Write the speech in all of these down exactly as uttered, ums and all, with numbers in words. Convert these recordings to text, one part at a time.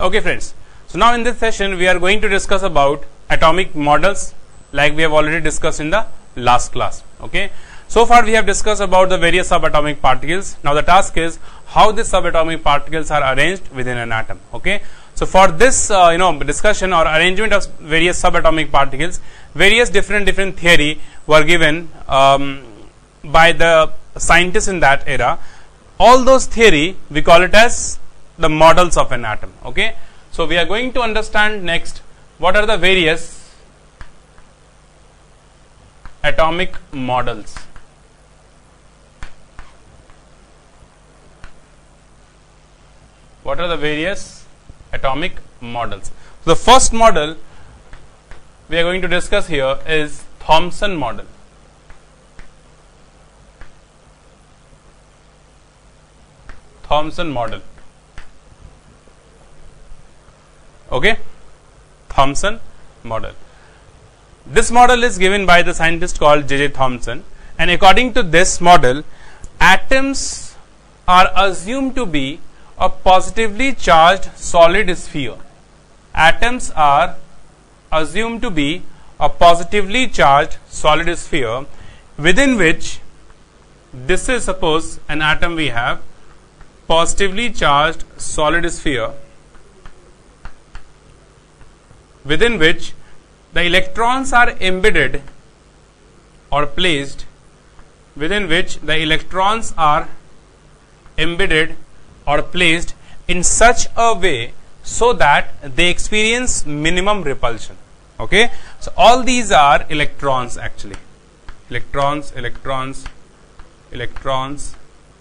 Okay friends, so now in this session we are going to discuss about atomic models like we have already discussed in the last class. Okay, so far we have discussed about the various subatomic particles. Now the task is how the subatomic particles are arranged within an atom. Okay, so for this uh, you know discussion or arrangement of various subatomic particles, various different different theory were given um, by the scientists in that era. All those theory we call it as the models of an atom. Okay, so we are going to understand next what are the various atomic models. What are the various atomic models? So the first model we are going to discuss here is Thomson model. Thomson model. Okay, Thomson model. This model is given by the scientist called J J Thomson, and according to this model, atoms are assumed to be a positively charged solid sphere. Atoms are assumed to be a positively charged solid sphere within which, this is suppose an atom we have, positively charged solid sphere within which the electrons are embedded or placed within which the electrons are embedded or placed in such a way so that they experience minimum repulsion. Okay, so all these are electrons actually, electrons, electrons, electrons.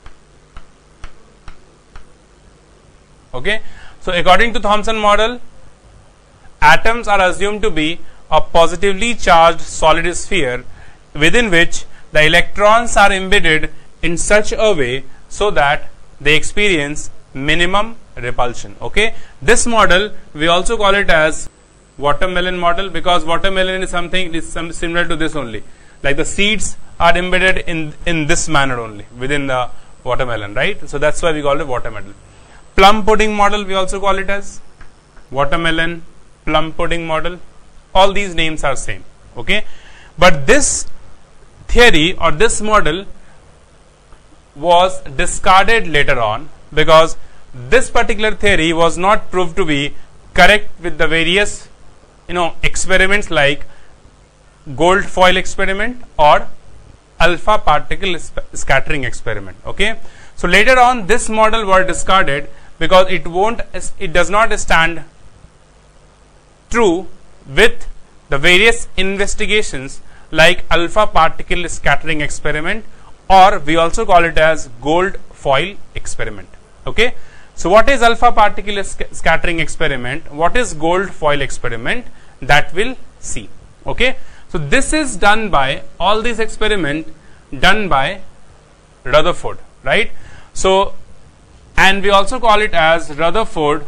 Okay, so according to Thomson model, atoms are assumed to be a positively charged solid sphere within which the electrons are embedded in such a way so that they experience minimum repulsion. Okay, this model we also call it as watermelon model, because watermelon is something is some similar to this only, like the seeds are embedded in in this manner only within the watermelon, right? So that's why we call it watermelon. Plum pudding model we also call it as watermelon, plum pudding model. All these names are same. Okay, but this theory or this model was discarded later on because this particular theory was not proved to be correct with the various you know experiments like gold foil experiment or alpha particle scattering experiment. Okay, so later on this model was discarded because it won't it does not stand true with the various investigations like alpha particle scattering experiment, or we also call it as gold foil experiment. Okay, so what is alpha particle sc scattering experiment, what is gold foil experiment, that we'll see. Okay, so this is done by all these experiment done by Rutherford, right? So and we also call it as Rutherford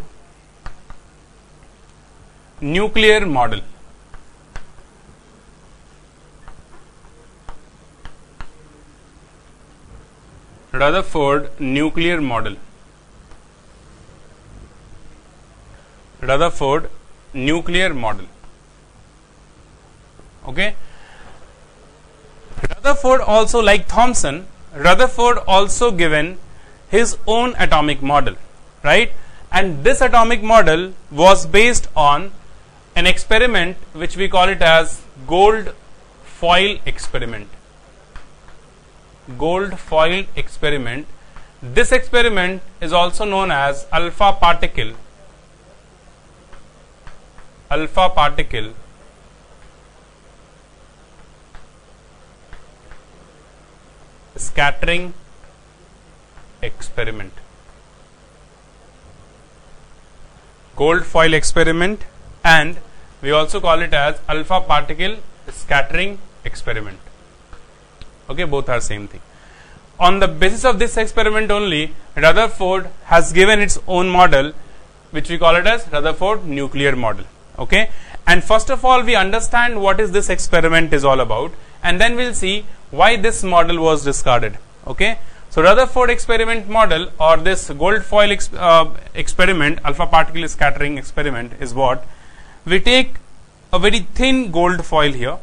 nuclear model. Rutherford nuclear model. Rutherford nuclear model. Okay. Rutherford also, like Thomson, Rutherford also given his own atomic model, right? And this atomic model was based on an experiment which we call it as gold foil experiment. Gold foil experiment. This experiment is also known as alpha particle alpha particle scattering experiment. Gold foil experiment, and we also call it as alpha particle scattering experiment. Okay, both are same thing. On the basis of this experiment only, Rutherford has given its own model which we call it as Rutherford nuclear model. Okay, and first of all we understand what is this experiment is all about, and then we'll see why this model was discarded. Okay, So Rutherford experiment model, or this gold foil ex uh, experiment, alpha particle scattering experiment, is what? We take a very thin gold foil here.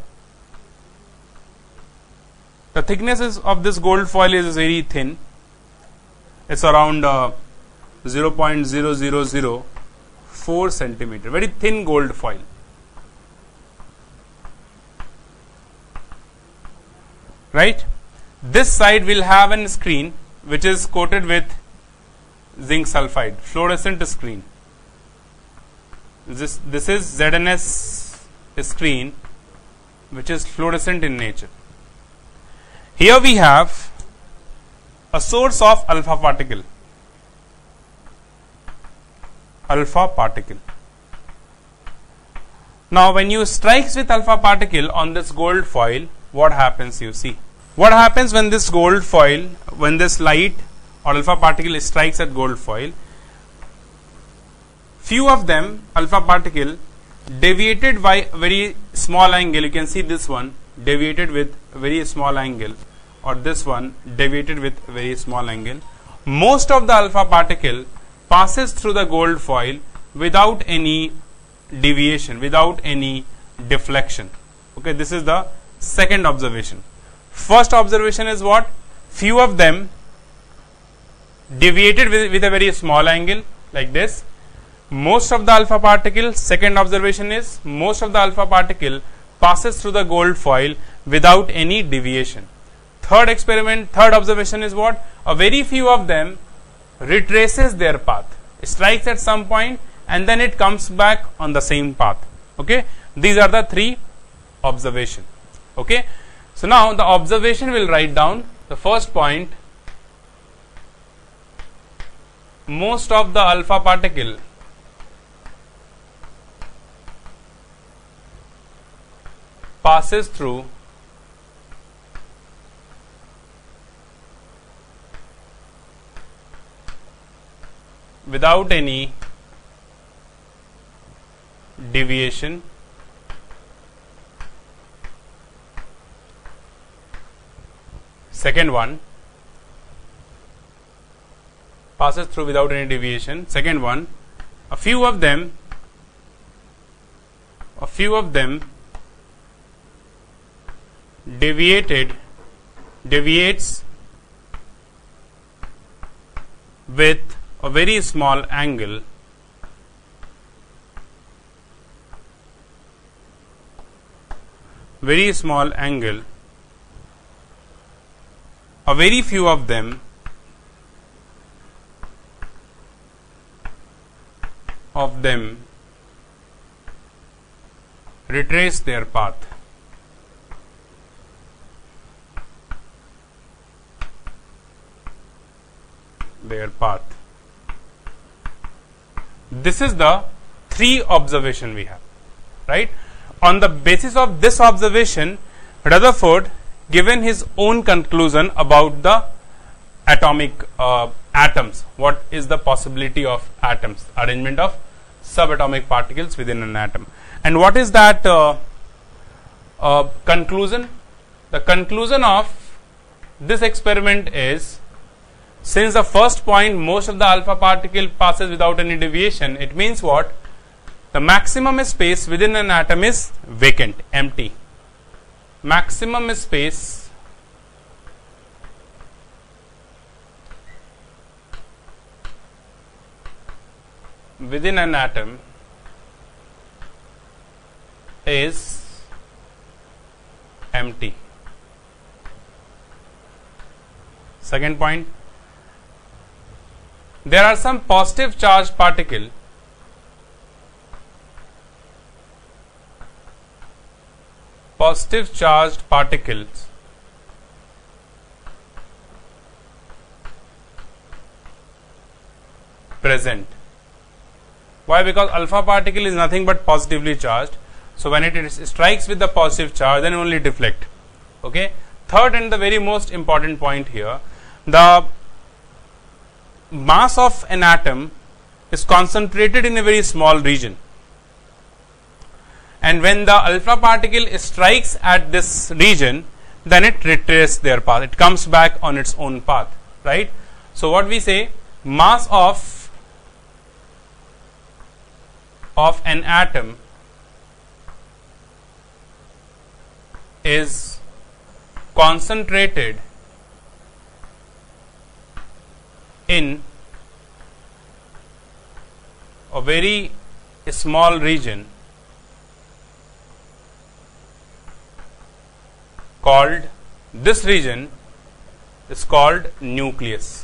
The thickness is of this gold foil is very thin. It's around uh, zero point zero zero zero four centimeter, very thin gold foil. Right? This side will have a screen which is coated with zinc sulfide, fluorescent screen. This, this is Z N S screen which is fluorescent in nature. Here we have a source of alpha particle. Alpha particle. Now when you strikes with alpha particle on this gold foil, what happens? You see. What happens when this gold foil, when this light or alpha particle strikes at gold foil? Few of them, alpha particle, deviated by a very small angle. You can see this one deviated with a very small angle, or this one deviated with a very small angle. Most of the alpha particle passes through the gold foil without any deviation, without any deflection. Okay, this is the second observation. First observation is what? Few of them deviated with, with a very small angle like this. Most of the alpha particle, second observation is, most of the alpha particle passes through the gold foil without any deviation. Third experiment, third observation is what? A very few of them retraces their path, strikes at some point and then it comes back on the same path. Okay, these are the three observations. Okay, so now the observation will write down. The first point, most of the alpha particle passes through without any deviation. Second one, passes through without any deviation. Second one, a few of them, a few of them deviated, deviates with a very small angle. Very small angle. A very few of them of them retrace their path. Their path. This is the three observation we have, right? On the basis of this observation, Rutherford given his own conclusion about the atomic uh, atoms. What is the possibility of atoms? Arrangement of subatomic particles within an atom. And what is that uh, uh, conclusion? The conclusion of this experiment is, since the first point, most of the alpha particle passes without any deviation, it means what? The maximum space within an atom is vacant, empty. Maximum space within an atom is empty. Second point, there are some positive charged particle positive charged particles present. Why? Because alpha particle is nothing but positively charged. So when it is, strikes with the positive charge, then only deflect. Okay. Third and the very most important point here, the mass of an atom is concentrated in a very small region, and when the alpha particle strikes at this region, then it retraces their path, it comes back on its own path. right? So what we say, mass of of an atom is concentrated in a very small region called, this region is called nucleus.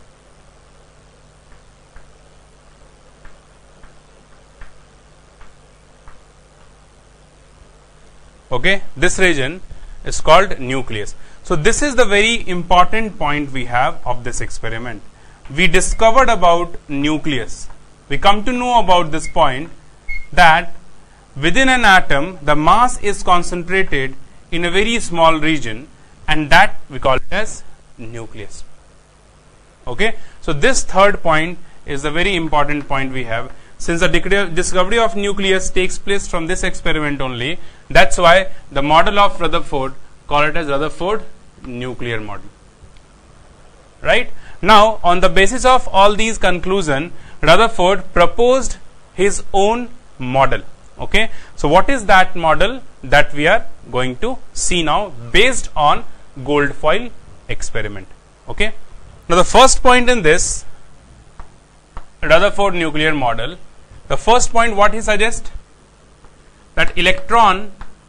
Okay, this region is called nucleus. So this is the very important point we have of this experiment. We discovered about nucleus. We come to know about this point, that within an atom the mass is concentrated in a very small region, and that we call it as nucleus. Okay, so this third point is a very important point we have. Since the discovery of nucleus takes place from this experiment only, that's why the model of Rutherford, call it as Rutherford nuclear model. Right? Now, on the basis of all these conclusions, Rutherford proposed his own model. Okay, so what is that model that we are going to see now based on gold foil experiment? Okay, now the first point in this Rutherford nuclear model, the first point what he suggests, that electron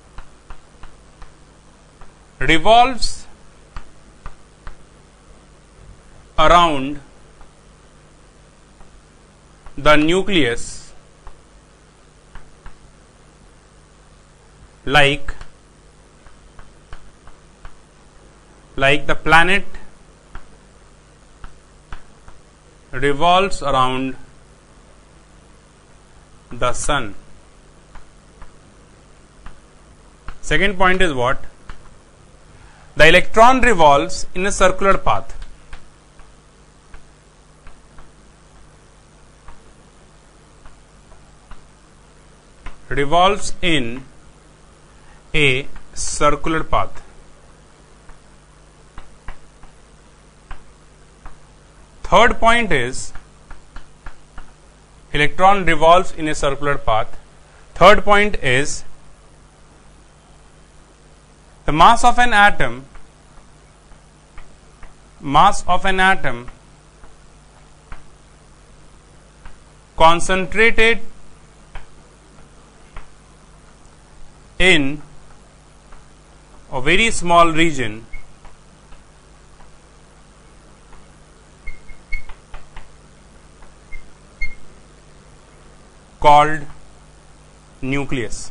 revolves around the nucleus like like the planet revolves around the sun. Second point is what? The electron revolves in a circular path. Revolves in a circular path. Third point is electron revolves in a circular path. Third point is the mass of an atom mass of an atom concentrated in a very small region called nucleus.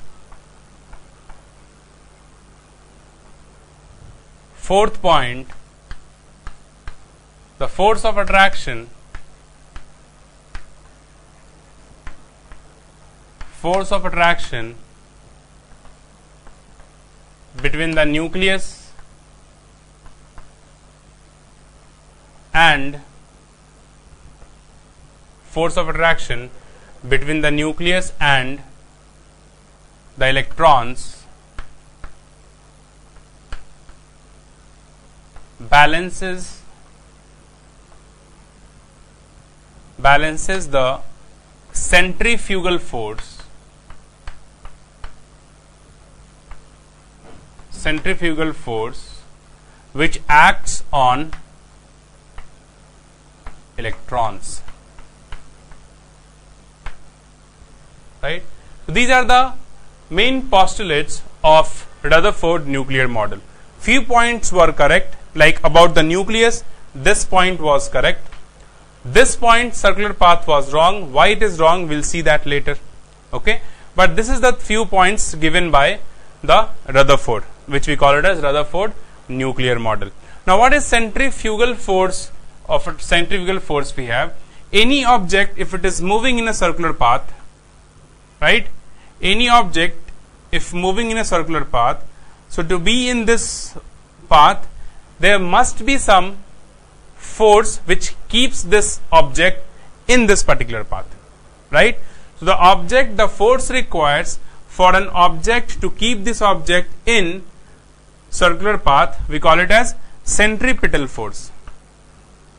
Fourth point, the force of attraction force of attraction between the nucleus and force of attraction between the nucleus and the electrons balances balances the centrifugal force centrifugal force which acts on electrons. Right? So these are the main postulates of Rutherford nuclear model. Few points were correct, like about the nucleus, this point was correct. This point, circular path, was wrong. Why it is wrong, we'll see that later. Okay, but this is the few points given by the Rutherford, which we call it as Rutherford nuclear model. Now, what is centrifugal force? Of a centrifugal force, we have any object if it is moving in a circular path, right? Any object if moving in a circular path, so to be in this path, there must be some force which keeps this object in this particular path, right? So the object, the force requires for an object to keep this object in circular path, we call it as centripetal force.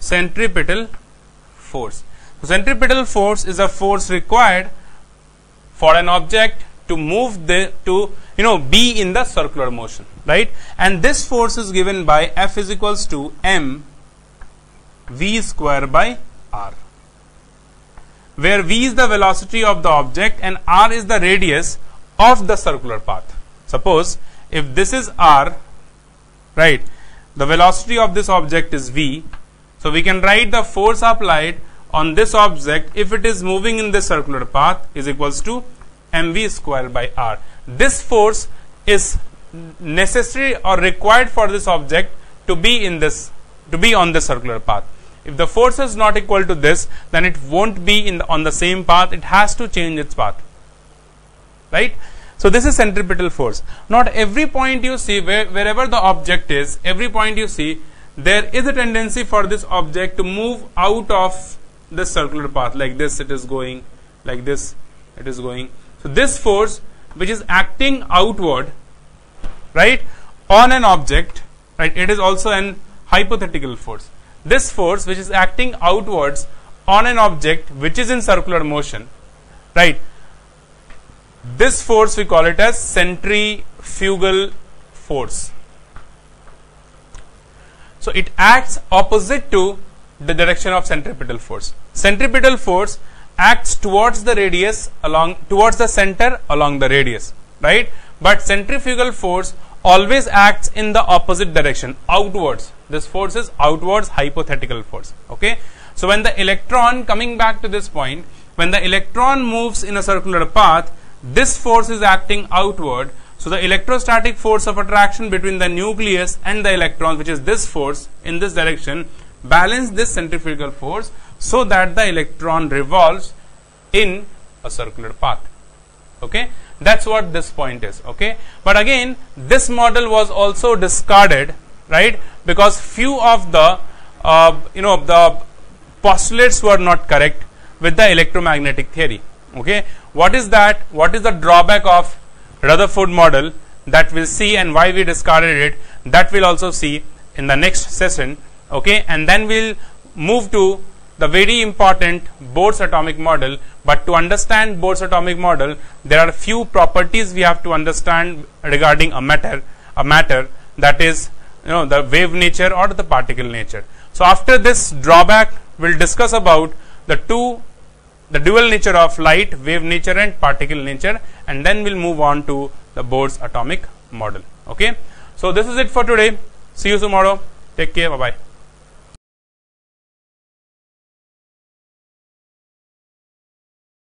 centripetal force. So centripetal force is a force required for an object to move the to you know be in the circular motion, right? And this force is given by F is equals to m v square by r, where v is the velocity of the object and r is the radius of the circular path. Suppose if this is r, right, the velocity of this object is v, so we can write the force applied on this object if it is moving in this circular path is equals to mv square by r. This force is necessary or required for this object to be in this to be on the circular path. If the force is not equal to this, then it won't be in the, on the same path. It has to change its path, right? So this is centripetal force. Not every point you see, where, wherever the object is, every point you see, there is a tendency for this object to move out of this circular path. Like this it is going, like this it is going. So this force which is acting outward, right, on an object, right, it is also an hypothetical force. This force which is acting outwards on an object which is in circular motion, right, this force we call it as centrifugal force. So it acts opposite to the direction of centripetal force. Centripetal force acts towards the radius along towards the center along the radius, right? But centrifugal force always acts in the opposite direction, outwards. This force is outwards hypothetical force. Okay. So when the electron, coming back to this point, when the electron moves in a circular path, this force is acting outward. So the electrostatic force of attraction between the nucleus and the electrons, which is this force in this direction, balance this centrifugal force so that the electron revolves in a circular path. Okay, that's what this point is. Okay, but again this model was also discarded, right, because few of the uh, you know the postulates were not correct with the electromagnetic theory. Okay, what is that? What is the drawback of Rutherford model that we'll see, and why we discarded it, that we'll also see in the next session. Okay, and then we'll move to the very important Bohr's atomic model. But to understand Bohr's atomic model, there are few properties we have to understand regarding a matter, a matter that is, you know, the wave nature or the particle nature. So after this drawback, we'll discuss about the two, the dual nature of light, wave nature and particle nature, and then we'll move on to the Bohr's atomic model. Okay, so this is it for today. See you tomorrow. Take care. Bye bye.